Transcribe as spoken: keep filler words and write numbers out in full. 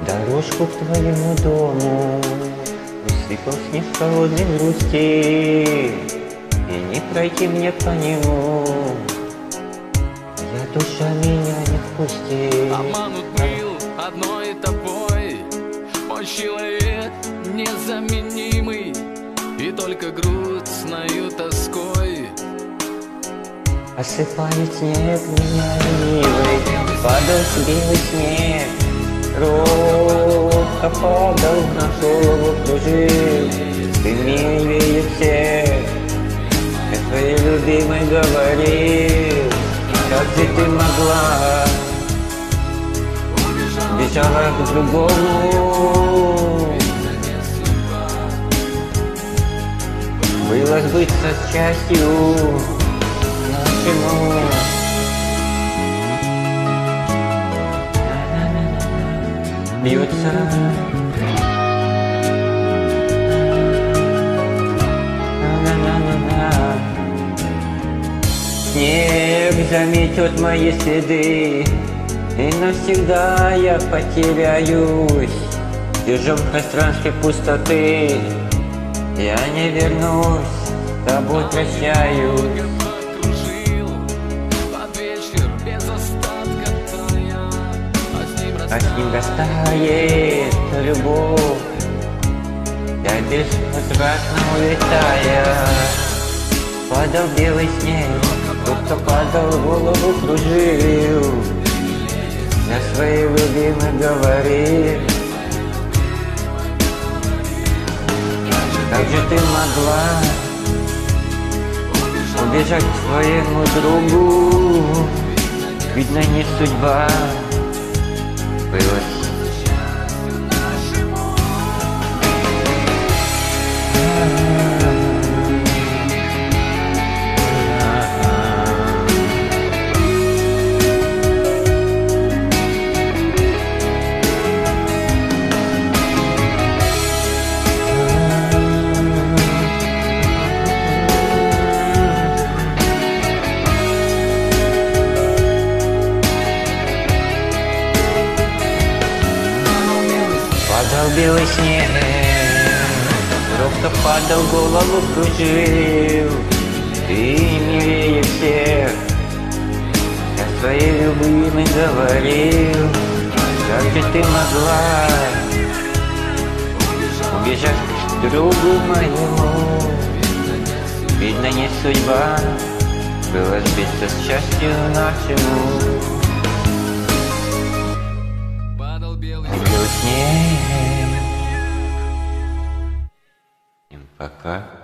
Дорожку к твоему дому усыпал снег холодной грусти, и не пройти мне по нему, я душа меня не впусти. Обманут был одной тобой, мой человек незаменимый, и только грустною тоской осыпали снег меня ленивый, падал белый снег, робко падал на голову, кружил, ты милее всех, я твоей любимой говорил. Как же ты могла бежала к другому, было сбыться счастью нашему. Бьется снег заметет мои следы, и навсегда я потеряюсь в чужом пространстве пустоты. Я не вернусь, с тобой прощаюсь. А с ним растает любовь, я безвозвратно улетая. Падал белый снег, кто падал, голову кружил, я своей любимой говорил. Как же ты могла убежать к своему другу, видно, не судьба была. Падал белый снег, робко падал, голову кружил, ты милее всех, я своей любимой говорил. Как же ты могла убежать к другу моему, видно, не судьба была сбиться с счастью нашему. Снег. Пока.